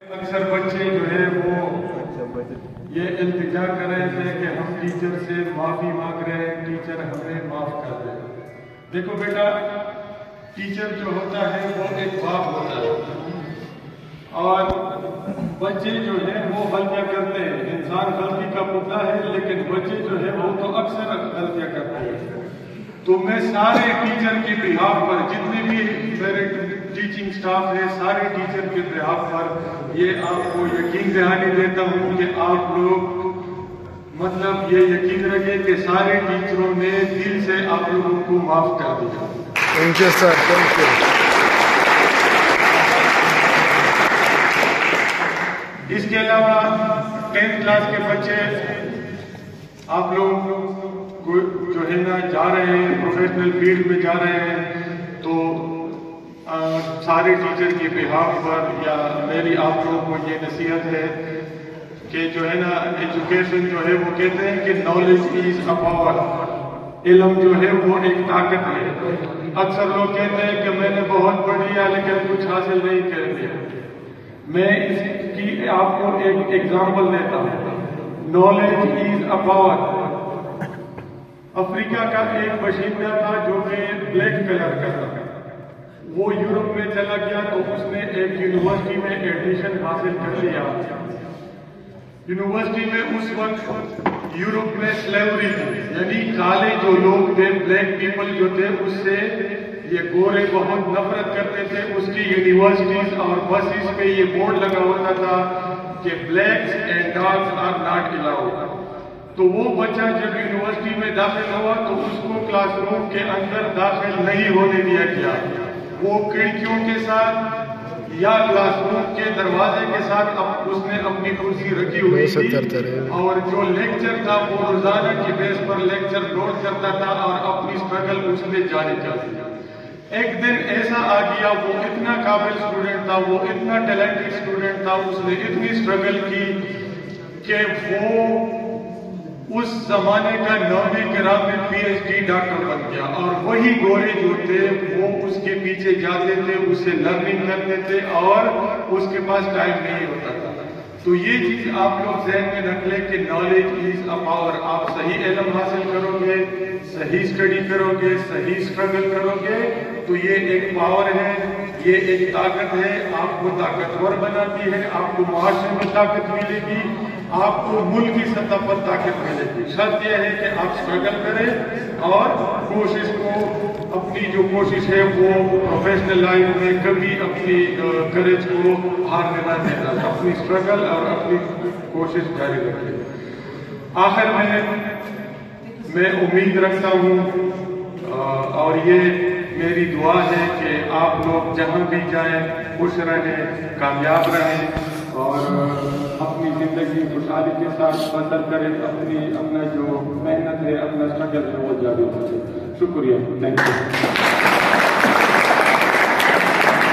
اکثر بچے جو ہے وہ یہ التجا کر رہے تھے کہ ہم ٹیچر سے معافی مانگ رہے ہیں، ٹیچر ہمیں معاف کر دے۔ دیکھو بیٹا، ٹیچر جو ہوتا ہے وہ ایک باپ ہوتا ہے، اور بچے جو ہیں وہ غلطیاں کرتے ہیں۔ انسان غلطی کا پتلا ہے، لیکن بچے جو ہے وہ تو اکثر غلطیاں کرتے ہیں۔ تو میں سارے ٹیچر کی بہاف پر، جتنے بھی میرے ٹیچنگ سٹاف ہے، سارے ٹیچر کے بہاف پر یہ آپ کو یقین دہانی دیتا ہوں کہ آپ لوگ مطلب یہ یقین رکھیں کہ سارے ٹیچروں نے دل سے آپ لوگوں کو معاف کر دیا۔ Thank you sir, thank you. اس کے علاوہ 10th کلاس کے بچے آپ لوگ جو ہے نا جا رہے ہیں، پروفیشنل فیلڈ میں جا رہے ہیں، تو سارے ٹیچر کی بہاف پر یا میری آپ لوگوں کو یہ نصیحت ہے کہ جو ہے نا ایجوکیشن جو ہے وہ کہتے ہیں کہ نالج از اے پاور، علم جو ہے وہ ایک طاقت ہے۔ اکثر لوگ کہتے ہیں کہ میں نے بہت پڑھ لیا لیکن کچھ حاصل نہیں کر لیا۔ میں اس کی آپ کو ایک ایگزامپل دیتا ہوں۔ Knowledge is a power. افریقہ کا ایک باشندہ تھا جو کہ بلیک کلر کا تھا، وہ یورپ میں چلا گیا تو اس نے ایک یونیورسٹی میں ایڈمیشن حاصل کر لیا۔ یونیورسٹی میں اس وقت یورپ میں سلیوری تھی، یعنی کالے جو لوگ تھے، بلیک پیپل جو تھے، اس سے یہ گورے بہت نفرت کرتے تھے۔ اس کی یونیورسٹیز اور بسز پہ یہ بورڈ لگا ہوتا تھا کہ blacks and dogs are not allowed. تو وہ بچہ جب یونیورسٹی میں داخل ہوا تو اس کو کلاس روم کے اندر داخل نہیں ہونے دیا گیا۔ وہ کھڑکیوں کے ساتھ یا کلاس روم کے دروازے کے ساتھ اس نے اپنی کرسی رکھی ہوئی تھی، اور جو لیکچر تھا وہ روزانہ کی بیس پر لیکچر نوٹ کرتا تھا اور اپنی سٹرگل اس نے جاری کر دیا۔ ایک دن ایسا آ گیا، وہ اتنا قابل اسٹوڈنٹ تھا، وہ اتنا ٹیلنٹڈ اسٹوڈنٹ تھا، اس نے اتنی سٹرگل کی کہ وہ اس زمانے کا نویں گرام میں PhD ڈاکٹر بن گیا، اور وہی گورے جو تھے وہ اس کے پیچھے جاتے تھے، اس سے لرننگ کرتے تھے، اور اس کے پاس ٹائم نہیں ہوتا تھا۔ تو یہ چیز آپ لوگ ذہن میں رکھ لیں کہ نالج از اے پاور۔ آپ صحیح علم حاصل کرو گے، صحیح اسٹڈی کرو گے، صحیح اسٹرگل کرو گے تو یہ ایک پاور ہے، یہ ایک طاقت ہے، آپ کو طاقتور بناتی ہے، آپ کو معاشرے میں طاقت ملے گی، آپ کو ملک کی سطح پر طاقت ملے گی۔ شرط یہ ہے کہ آپ اسٹرگل کریں اور کوشش کو، اپنی جو کوشش ہے وہ پروفیشنل لائف میں کبھی اپنی کریج کو ہارنے نہ دینا، اپنی اسٹرگل اور اپنی کوشش جاری رکھیں۔ آخر میں امید رکھتا ہوں اور یہ میری دعا ہے کہ آپ لوگ جہاں بھی جائیں خوش رہیں، کامیاب رہیں، اور اپنی زندگی خوشحالی کے ساتھ بسر کریں، اپنا جو محنت ہے، اپنا اسٹرگل ہے وہ جاری رکھیں۔ شکریہ، تھینک یو۔